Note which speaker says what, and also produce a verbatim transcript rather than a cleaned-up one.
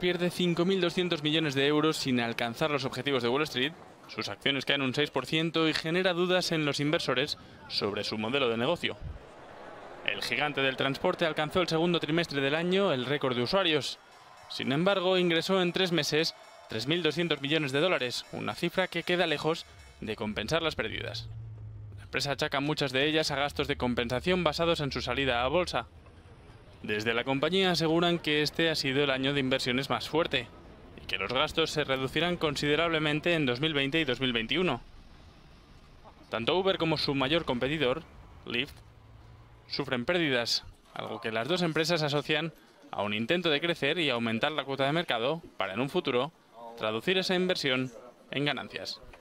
Speaker 1: pierde cinco mil doscientos millones de euros sin alcanzar los objetivos de Wall Street, sus acciones caen un seis por ciento y genera dudas en los inversores sobre su modelo de negocio. El gigante del transporte alcanzó el segundo trimestre del año el récord de usuarios. Sin embargo, ingresó en tres meses tres mil doscientos millones de dólares, una cifra que queda lejos de compensar las pérdidas. La empresa achaca muchas de ellas a gastos de compensación basados en su salida a bolsa. Desde la compañía aseguran que este ha sido el año de inversiones más fuerte y que los gastos se reducirán considerablemente en dos mil veinte y dos mil veintiuno. Tanto Uber como su mayor competidor, Lyft, sufren pérdidas, algo que las dos empresas asocian a un intento de crecer y aumentar la cuota de mercado para en un futuro traducir esa inversión en ganancias.